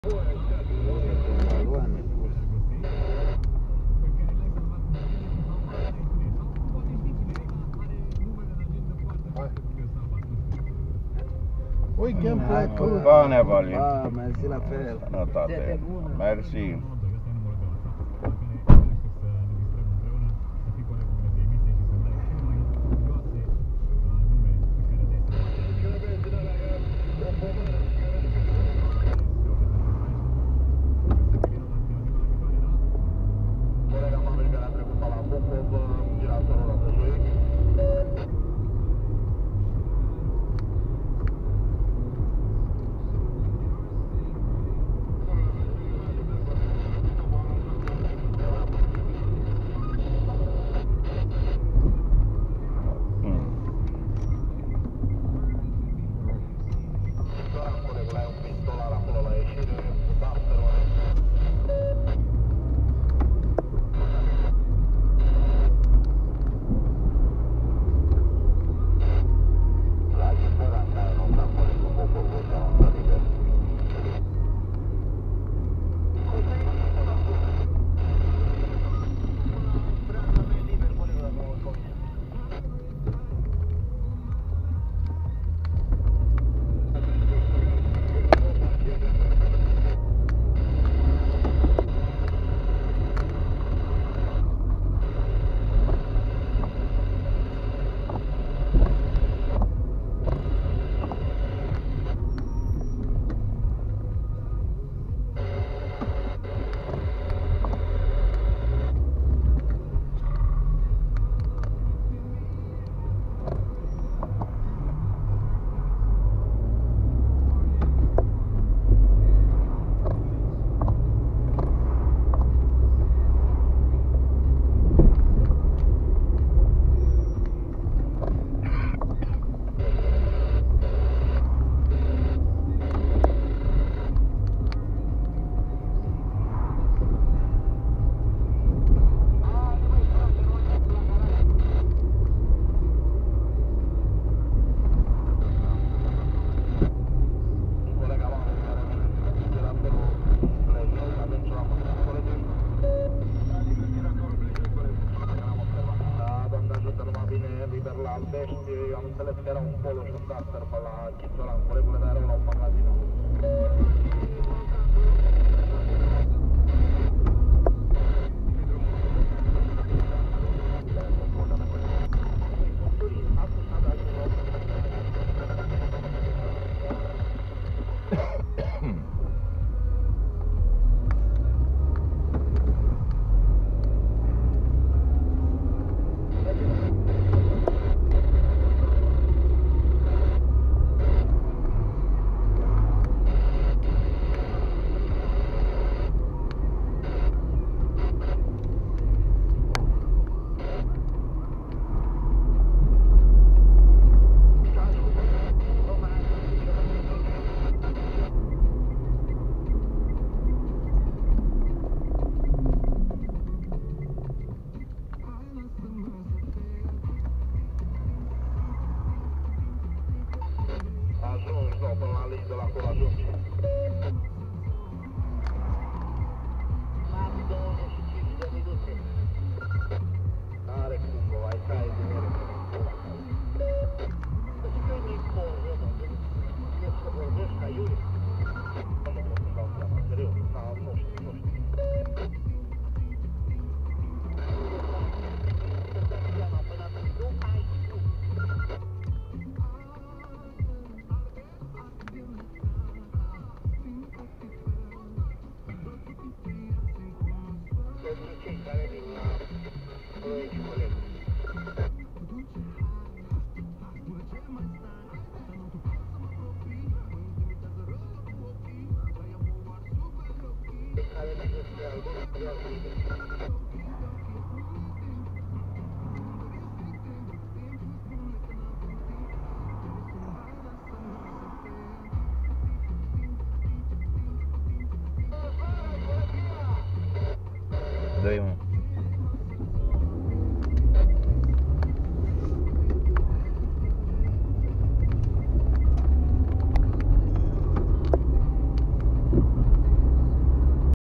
Oi, che un Bine, Vali. mersi la fel. Sănătate. Mersi. Am înțeles că era un polo și un duster pe la Chițolan. Colegul meu erau la un magazin. Până la lei de la acolo ajungi. Am 25 de minute. Are cum, bă, ai cai de mere. Deci că nu-i poră, mă, trebuie să vorbești ca Iuri. Nu mă pot să-mi dau seama, serios, nu știu. Dă-i, mă.